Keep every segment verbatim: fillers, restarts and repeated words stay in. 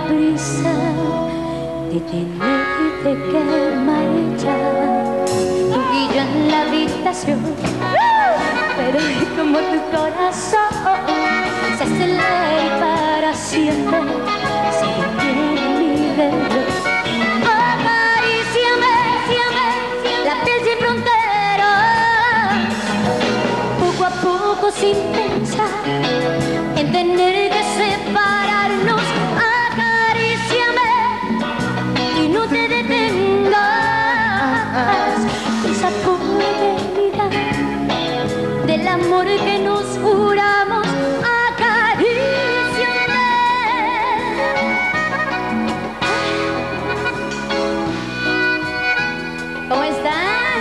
prisa de tenerte que marchar. Tú y yo en la habitación, pero como tu corazón se acelera y para siempre se detiene mi reloj. Acaríciame, síame, la piel sin fronteras, poco a poco sin pensar en tener que separarnos. Acaríciame y no te detengas, con sabor de vida del amor que nos juramos. Acaríciame. ¿Cómo están?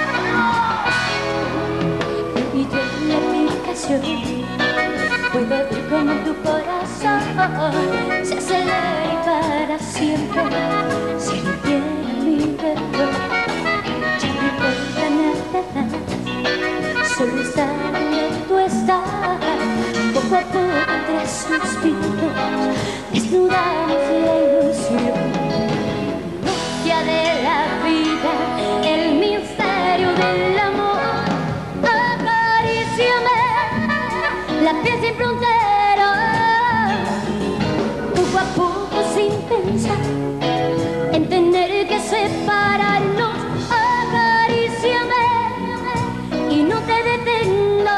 Y yo en la aplicación puedo ver como tu corazón se acelera y para siempre se detiene mi reloj. Ya no importa nada, solo estar donde tú estás. Poco a poco entre suspiros desnudamos la ilusión, magia de la vida, el misterio del amor. Acaríciame, la piel sin fronteras, poco a poco sin pensar en tener que separarnos. Acaríciame y no te detengas,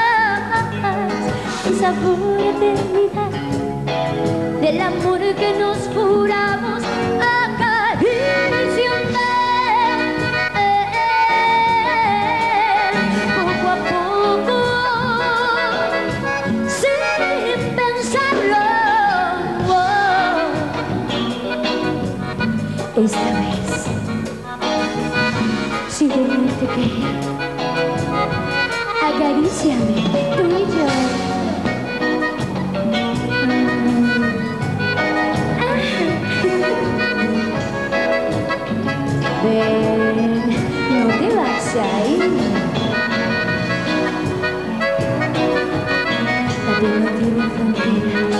el sabor de eternidad del amor que nos juramos. Acaríciame, poco a poco, sin pensarlo. Esta vez, sin tenerte que ir, acaríciame, tú y yo. Ven, no te vas a ir. La vida no tiene fronteras.